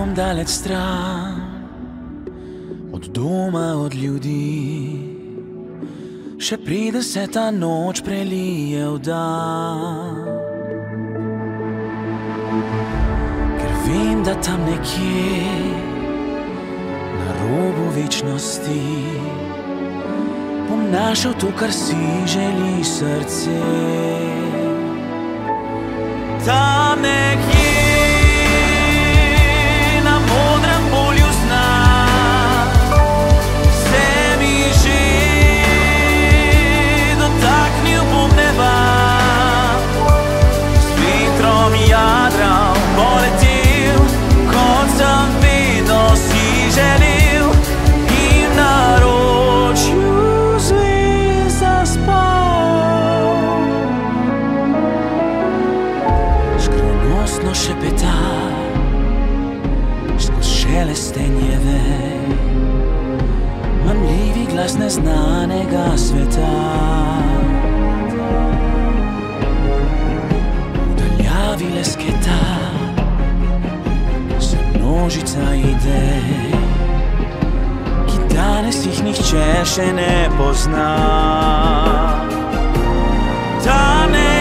tam daleč stran, od doma, od ljudi, še pride se ta noč prelije v dan. Ker vem, da tam nekje na robu večnosti bom našel to, kar si želi srce. Tam nekje na modrem polju sna se mi že dotaknil bom neba, s vetrom jadral poletel, kot sem vedno si želel, in na naročju zvezd zaspal. Skrivnostno šepeta skoz šelestenje vej, mamljivi glas neznanega sveta. V daljavi lesketa se množica idej, ki danes jih nihče še ne pozna. Ta ne